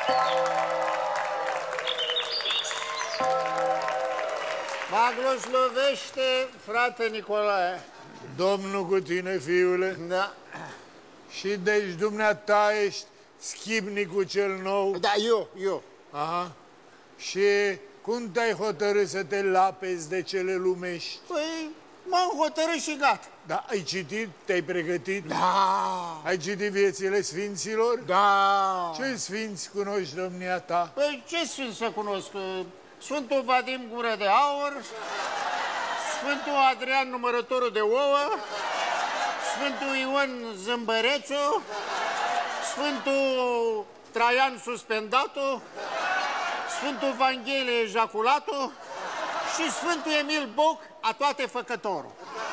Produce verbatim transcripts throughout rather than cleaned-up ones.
Magloșlovește, frate Nicolae. Domnul cu tine, fiule. Da. Și deci dumneata ești schipnicul cel nou? Da, eu, eu. Aha. Și cum te-ai hotărât să te lapezi de cele lumești? Păi, m-am hotărât și gata. Da, ai citit? Te-ai pregătit? Da. Ai citit viețile sfinților? Da. Ce sfinți cunoști, domnia ta? Păi, ce sfinți să cunosc? Sfântul Vadim Gură de Aur, Sfântul Adrian Numărătorul de Ouă, Sfântul Ion Zâmbărețu, Sfântul Traian Suspendatul, Sfântul Vanghelie Ejaculatul și Sfântul Emil Boc, a toate făcătorul.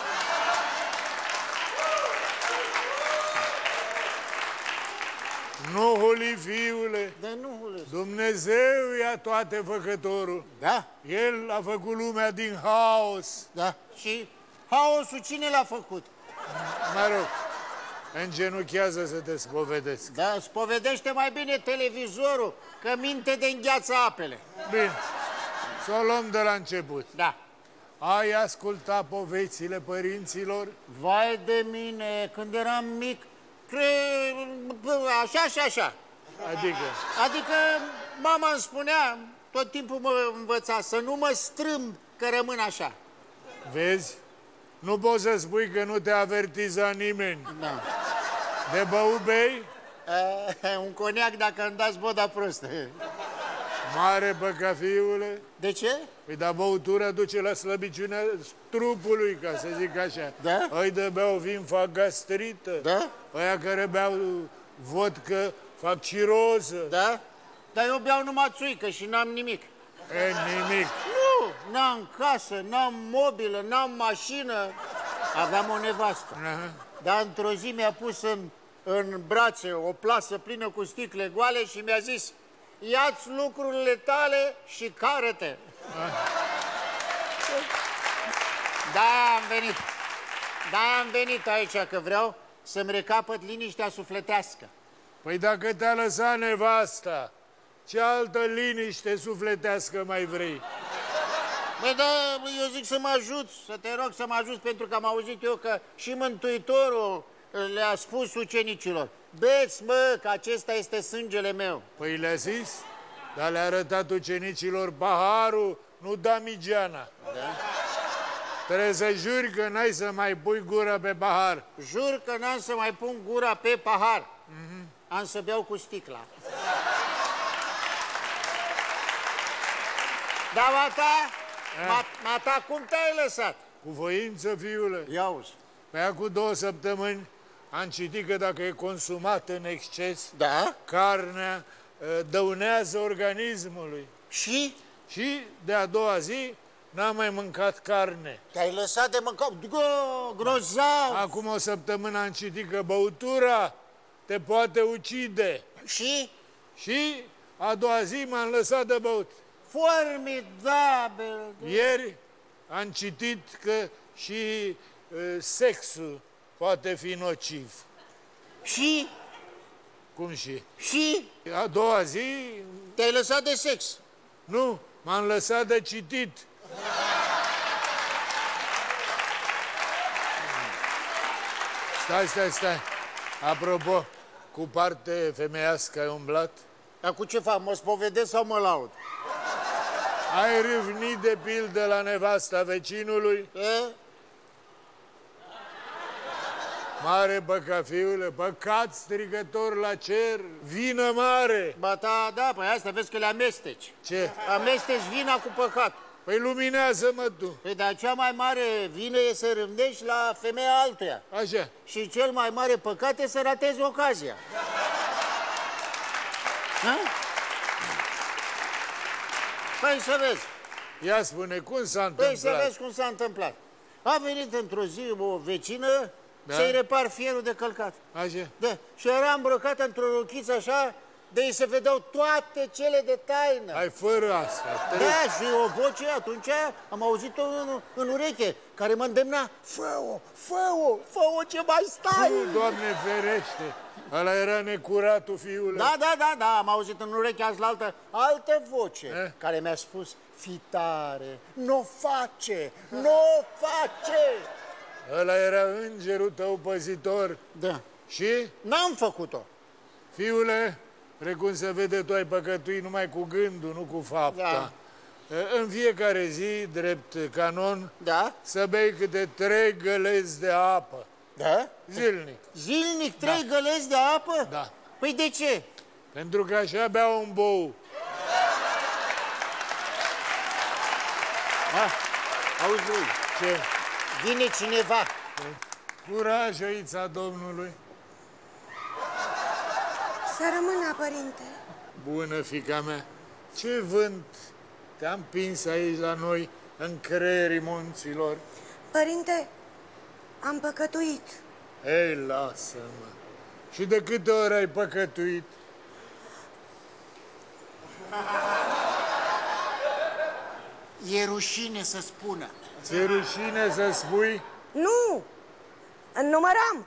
Nu, huli, fiule. De nu, huli. Dumnezeu ia toate făcătorul. Da? El a făcut lumea din haos. Da. Și haosul cine l-a făcut? Mă rog, îngenuchează să te spovedesc. Da, spovedește mai bine televizorul, că minte de îngheață apele. Bine, să o luăm de la început. Da. Ai ascultat povețile părinților? Vai de mine, când eram mic, cre... așa și așa. Adică? Adică mama îmi spunea, tot timpul mă învăța să nu mă strâmb, că rămân așa. Vezi? Nu poți să spui că nu te avertiza nimeni. Da. De băut bei? Uh, un coniac dacă îmi dați boda prostă. Mare păcat, fiule. De ce? Păi da, băutura duce la slăbiciunea trupului, ca să zic așa. Da? Îi de beau vin fac gastrită. Da? Ăia care beau vodcă fac ciroză. Da? Dar eu beau numai țuică și n-am nimic. E, nimic. Nu, n-am casă, n-am mobilă, n-am mașină. Aveam o nevastă. Aha. Dar într-o zi mi-a pus în, în brațe o plasă plină cu sticle goale și mi-a zis: ia-ți lucrurile tale și cară-te. Da, am venit. Da, am venit aici, că vreau să-mi recapăt liniștea sufletească. Păi dacă te-a lăsat nevasta, ce altă liniște sufletească mai vrei? Băi, da, eu zic să mă ajut, să te rog să mă ajut, pentru că am auzit eu că și Mântuitorul le-a spus ucenicilor: beți, mă, că acesta este sângele meu. Păi le-a zis, dar le-a arătat ucenicilor paharul, nu damigeana. Da? Trebuie să juri că n-ai să mai pui gura pe pahar. Jur că n-am să mai pun gura pe pahar. Mm-hmm. Am să beau cu sticla. Da, mata, mata, cum te-ai lăsat? Cu voință, fiule. Ia auzi. Păi acum două săptămâni am citit că dacă e consumat în exces, da? Carnea dăunează organismului. Și? Și de a doua zi n-am mai mâncat carne. Te-ai lăsat de mâncat? Grozav! Acum o săptămână am citit că băutura te poate ucide. Și? Și a doua zi m-am lăsat de băut. Formidabil! Ieri am citit că și uh, sexul poate fi nociv. Și? Cum și? Și? A doua zi... Te-ai lăsat de sex? Nu, m-am lăsat de citit. Stai, stai, stai. Apropo, cu parte femeiască ai umblat? Acum ce fac? Mă spovedesc sau mă laud? Ai râvnit de pildă la nevasta vecinului? E? Mare păcat, fiule, păcat strigător la cer, vină mare. Ba da, da, păi asta vezi că le amesteci. Ce? Amesteci vina cu păcat. Păi luminează-mă tu. Păi dar cea mai mare vină e să râvnești la femeia altuia. Așa. Și cel mai mare păcat e să ratezi ocazia. Ha? Păi să vezi. Ia spune, cum s-a întâmplat? Păi să vezi cum s-a întâmplat. A venit într-o zi o vecină, da, să-i repar fierul de călcat. Așa. Da. Și era îmbrăcată într-o rochiță așa, de ei se vedeau toate cele de taină. Hai, fără asta. Da, și o voce atunci am auzit-o în, în ureche, care mă îndemna: fă-o, fă-o, fă-o ce mai stai. Nu, Doamne ferește, Ăla era necuratul, fiule. Da, da, da, da, am auzit în urechea azi la altă, altă voce Eh? care mi-a spus, fi tare, n-o face, n-o face. Ăla era îngerul tău păzitor. Da, Și, n-am făcut-o. fiule, precum se vede, tu ai păcătuit numai cu gândul, nu cu fapta. Da. În fiecare zi, drept canon, Da? să bei câte trei găleți de apă. Da? Zilnic. Zilnic trei da. găleți de apă? Da. Păi de ce? Pentru că așa bea un bou. Ah, auzi lui, Ce? vine cineva. Curaj, oița Domnului. Să rămână, părinte. Bună, fica mea. Ce vânt te-a împins aici la noi, în creierii munților? Părinte, am păcătuit. Ei, lasă-mă. Și de câte ori ai păcătuit? E rușine să spună. Ți-e rușine să spui? Nu! Înnumăram.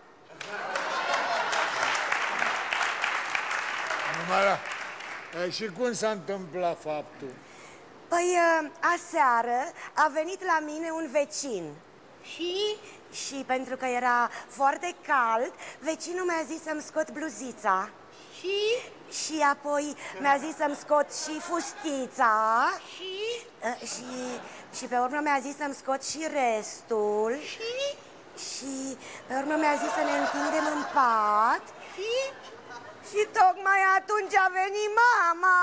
Numai la... E, și cum s-a întâmplat faptul? Păi, aseară a venit la mine un vecin. Și? Și pentru că era foarte cald, vecinul mi-a zis să-mi scot bluzița. Și? Și apoi mi-a zis să-mi scot și fustița. Și? Și, și pe urmă mi-a zis să-mi scot și restul. Și? Și pe urmă mi-a zis să ne întindem în pat. Și? Și tocmai atunci a venit mama.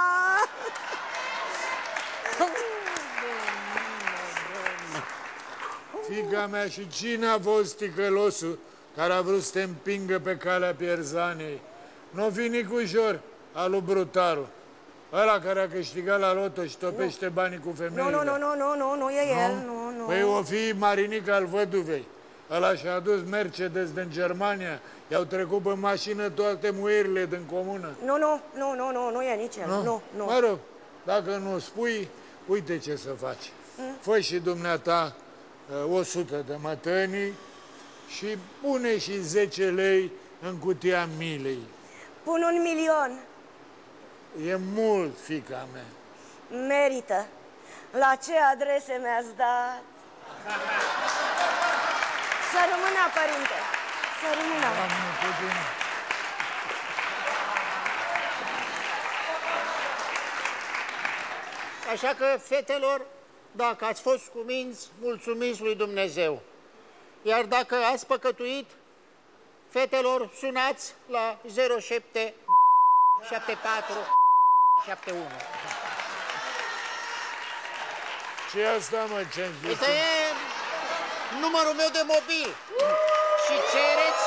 Fica mea, și cine a fost ticălosul care a vrut să te împingă pe calea pierzanei? Nu fi nicușor al lui Brutaru, ăla care a câștigat la loto și topește nu. banii cu femeile. Nu, nu, nu, nu, nu, nu e nu? el, nu, nu. Păi o fi Marinic al văduvei. Ăla și-a adus Mercedes din Germania, i-au trecut pe mașină toate muierile din comună. Nu, nu, nu, nu, nu, nu e nici el, nu, nu. nu. Mă rog, dacă nu spui, uite ce să faci. Mm? Fă și dumneata o sută de mătănii și pune și zece lei în cutia milei. Pun un milion. E mult, fica mea. Merită. La ce adrese mi-ați dat? Să rămână, părinte. Să rămână. Doamne, cu tine. Așa că, fetelor, dacă ați fost cuminți, mulțumiți lui Dumnezeu. Iar dacă ați păcătuit, fetelor, sunați la zero șapte șapte patru șapte unu. Ce asta, mă, ce-mi spus? Uite, e numărul meu de mobil. Și cereți,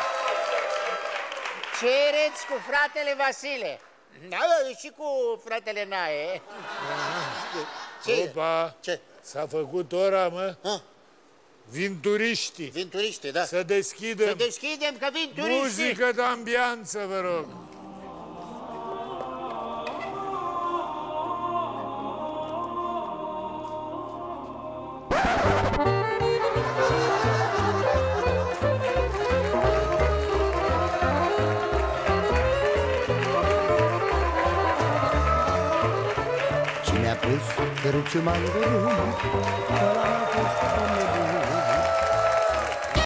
cereți cu fratele Vasile. Da, și cu fratele Nae. Ce? Opa, Ce? s-a făcut ora, mă. Ha? Vin turiștii. Vin turiștii, da. Să deschidem. Să deschidem, că vin turiștii. Muzică de ambianță, vă rog. Cine a pus căruciumai de rum, ăla a fost om nebun.